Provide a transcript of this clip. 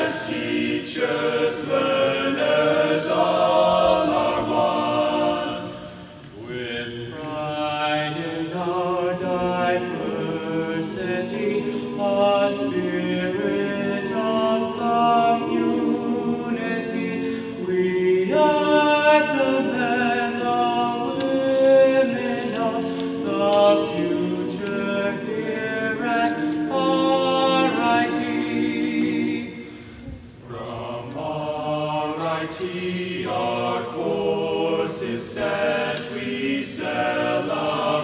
teachers, learners, all are one. With pride in our diversity, a spirit of community, we are the men, the women of the future here at RIT. From RIT, our course is set, we celebrate.